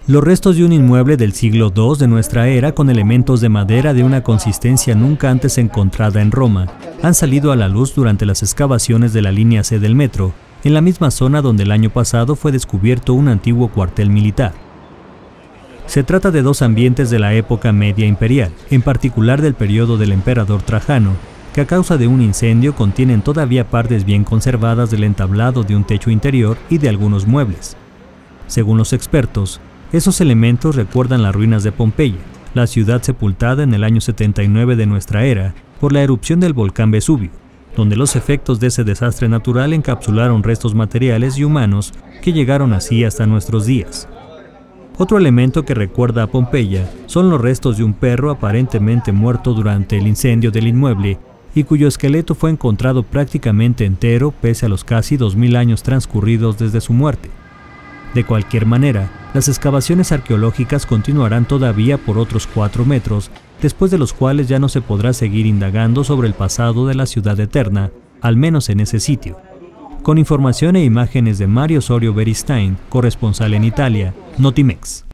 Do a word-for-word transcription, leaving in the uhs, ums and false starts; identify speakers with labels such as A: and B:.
A: Los restos de un inmueble del siglo segundo de nuestra era con elementos de madera de una consistencia nunca antes encontrada en Roma han salido a la luz durante las excavaciones de la línea C del metro, en la misma zona donde el año pasado fue descubierto un antiguo cuartel militar. Se trata de dos ambientes de la época media imperial, en particular del periodo del emperador Trajano, que a causa de un incendio contienen todavía partes bien conservadas del entablado de un techo interior y de algunos muebles. Según los expertos, esos elementos recuerdan las ruinas de Pompeya, la ciudad sepultada en el año setenta y nueve de nuestra era por la erupción del volcán Vesubio, donde los efectos de ese desastre natural encapsularon restos materiales y humanos que llegaron así hasta nuestros días. Otro elemento que recuerda a Pompeya son los restos de un perro aparentemente muerto durante el incendio del inmueble y cuyo esqueleto fue encontrado prácticamente entero pese a los casi dos mil años transcurridos desde su muerte. De cualquier manera, las excavaciones arqueológicas continuarán todavía por otros cuatro metros, después de los cuales ya no se podrá seguir indagando sobre el pasado de la ciudad eterna, al menos en ese sitio. Con información e imágenes de Mario Osorio Beristain, corresponsal en Italia, Notimex.